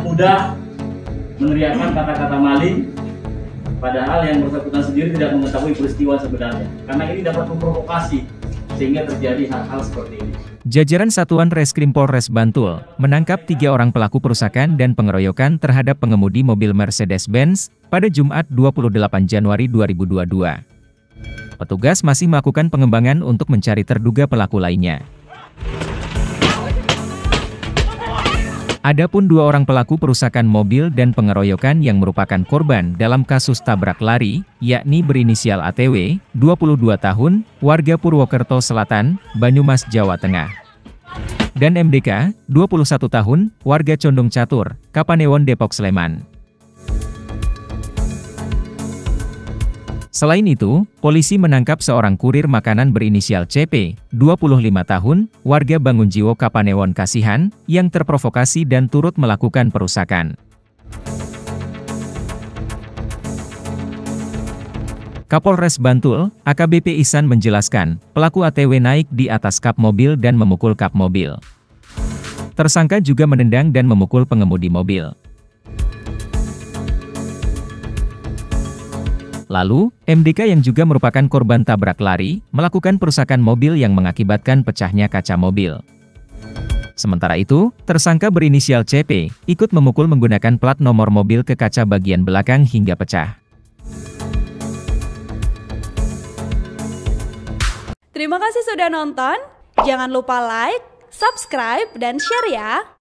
mudah meneriakkan kata-kata maling, padahal yang bersangkutan sendiri tidak mengetahui peristiwa sebenarnya. Karena ini dapat memprovokasi sehingga terjadi hal-hal seperti ini. Jajaran Satuan Reskrim Polres Bantul menangkap 3 orang pelaku perusakan dan pengeroyokan terhadap pengemudi mobil Mercedes-Benz pada Jumat 28 Januari 2022. Petugas masih melakukan pengembangan untuk mencari terduga pelaku lainnya. Adapun 2 orang pelaku perusakan mobil dan pengeroyokan yang merupakan korban dalam kasus tabrak lari, yakni berinisial ATW, 22 tahun, warga Purwokerto Selatan, Banyumas, Jawa Tengah. Dan MDK, 21 tahun, warga Condong Catur, Kapanewon, Depok, Sleman. Selain itu, polisi menangkap seorang kurir makanan berinisial CP, 25 tahun, warga Bangunjiwo, Kapanewon, Kasihan, yang terprovokasi dan turut melakukan perusakan. Kapolres Bantul, AKBP Ihsan menjelaskan, pelaku ATW naik di atas kap mobil dan memukul kap mobil. Tersangka juga menendang dan memukul pengemudi mobil. Lalu, MDK yang juga merupakan korban tabrak lari, melakukan perusakan mobil yang mengakibatkan pecahnya kaca mobil. Sementara itu, tersangka berinisial CP, ikut memukul menggunakan plat nomor mobil ke kaca bagian belakang hingga pecah. Terima kasih sudah nonton, jangan lupa like, subscribe, dan share ya!